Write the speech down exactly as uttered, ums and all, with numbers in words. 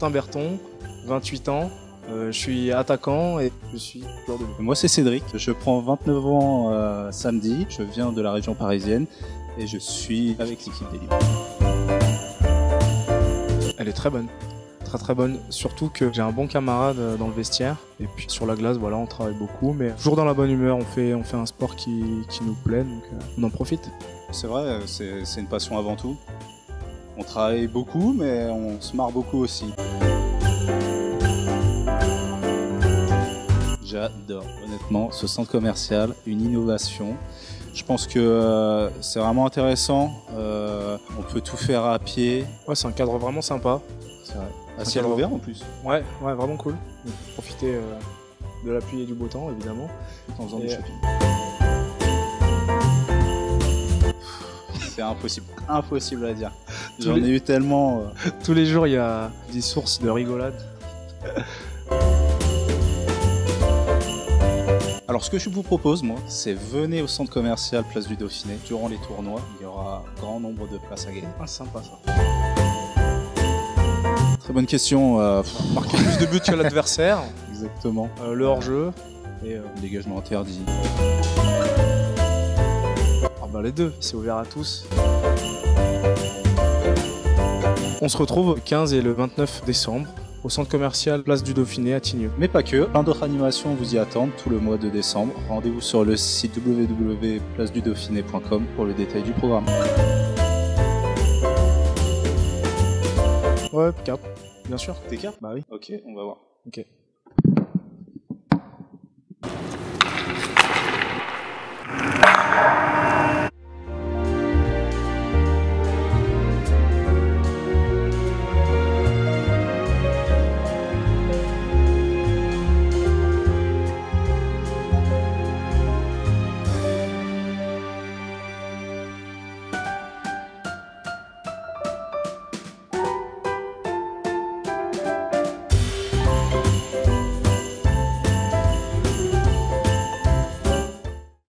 Martin Berton, vingt-huit ans, euh, je suis attaquant et je suis joueur de but. Moi c'est Cédric, je prends vingt-neuf ans euh, samedi, je viens de la région parisienne et je suis avec l'équipe des Libres. Elle est très bonne, très très bonne, surtout que j'ai un bon camarade dans le vestiaire et puis sur la glace voilà on travaille beaucoup mais toujours dans la bonne humeur, on fait, on fait un sport qui, qui nous plaît donc euh, on en profite. C'est vrai, c'est, c'est une passion avant tout. On travaille beaucoup mais on se marre beaucoup aussi. J'adore honnêtement ce centre commercial, une innovation. Je pense que euh, c'est vraiment intéressant, euh, on peut tout faire à pied. Ouais c'est un cadre vraiment sympa. C'est vrai. À ciel ouvert en plus. Ouais, ouais vraiment cool. Donc, profiter euh, de la pluie et du beau temps évidemment. Tout en faisant et du shopping. C'est impossible, impossible à dire. J'en ai eu tellement... Euh... Tous les jours il y a des sources de rigolade. Alors ce que je vous propose, moi, c'est venez au centre commercial Place du Dauphiné. Durant les tournois, il y aura grand nombre de places à gagner. Ah, sympa ça. Très bonne question. Euh... Marquer plus de buts que l'adversaire. Exactement. Euh, le hors-jeu. Et euh... dégagement interdit. Ah bah les deux, c'est ouvert à tous. On se retrouve le quinze et le vingt-neuf décembre. Au centre commercial Place du Dauphiné à Tignieu. Mais pas que, plein d'autres animations vous y attendent tout le mois de décembre. Rendez-vous sur le site w w w point place du dauphiné point com pour le détail du programme. Ouais, cap, bien sûr. T'es cap ? Bah oui. Ok, on va voir. Ok.